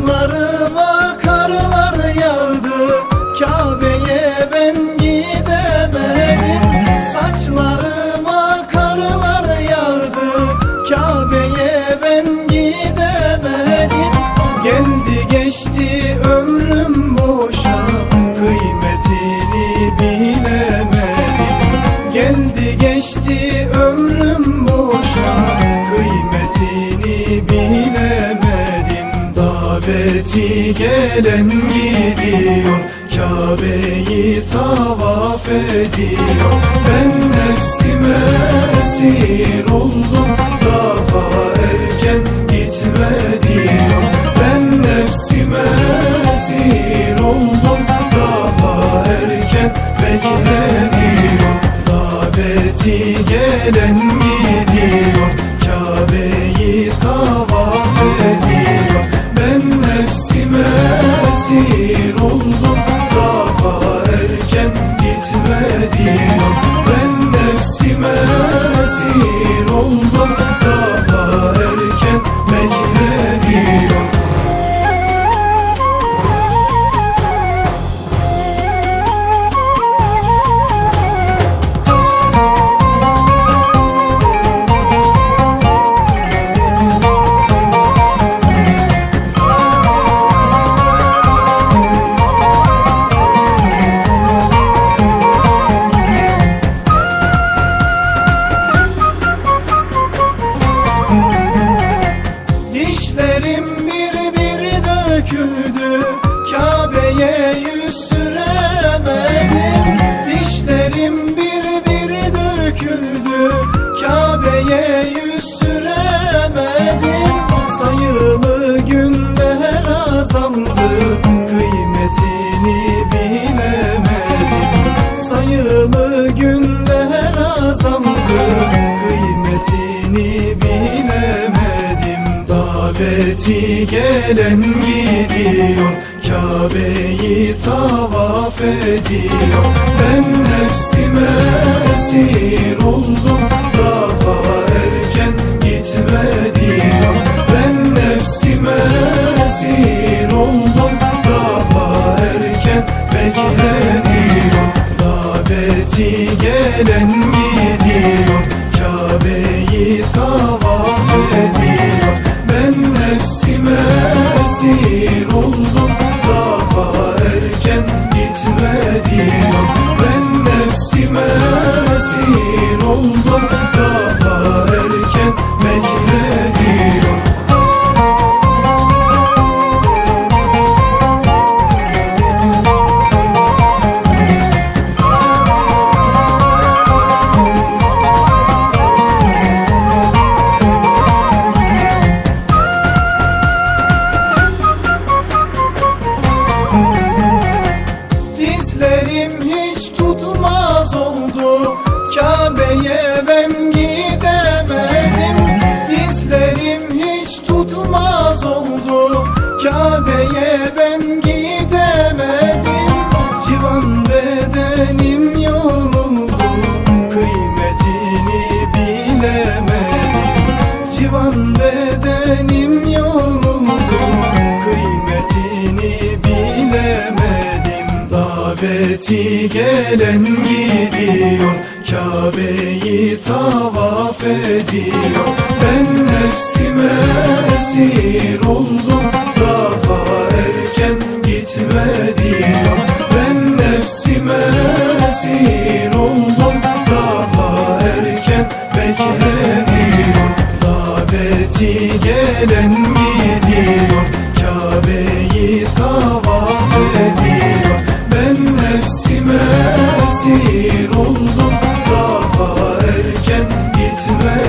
Saçlarıma karlar yağdı, Kabe'ye ben gidemedim. Saçlarıma karlar yağdı, Kabe'ye ben gidemedim. Geldi geçti ömrüm boşa, kıymetini bilemedim. Geldi geçti ömrüm boşa, kıymetini bilemedim. Daveti gelen gidiyor, Kabe'yi tavaf ediyor. Ben nefsime esir oldum, daha erken gitme diyor. Ben nefsime esir oldum, daha erken bekle diyor. Daveti gelen gidiyor, Kabe'yi tavaf ediyor. Ben nefsime esir oldum, daha erken gitme diyor. Ben nefsime esir oldum, daha erken bekle diyor. Dişlerim bir bir döküldü, Kabe'ye yüz süremedim. Dişlerim bir bir döküldü, Kabe'ye yüz süremedim. Sayılı günler azaldı, kıymetini bilemedim. Sayılı günler azaldı, kıymetini bilemedim. Daveti gelen gidiyor, Kabe'yi tavaf ediyor. Ben nefsime esir oldum, daha erken gitme diyor. Ben nefsime esir oldum, daha erken bekle diyor. Daveti gelen gidiyor, Kabe'yi tavaf ediyor. Ben nefsime esir oldum, daha erken gitme diyor. Ben nefsime esir oldum, daha erken bekle diyor. Dizlerim hiç tutmaz oldu, Kabe'ye ben gidemedim. Dizlerim hiç tutmaz oldu, Kabe'ye ben gidemedim. Civan bedenim yoruldu, kıymetini bilemedim. Civan bedenim yoruldu, kıymetini bilemedim. Daveti gelen gidiyor, Kabe'yi tavaf ediyor. Ben nefsime esir oldum, daha erken gitme diyor. Ben nefsime esir oldum, daha erken bekle diyor. Daveti gelen gidiyor, Kabe'yi tavaf ediyor. Ben nefsime esir oldum, daha erken gitme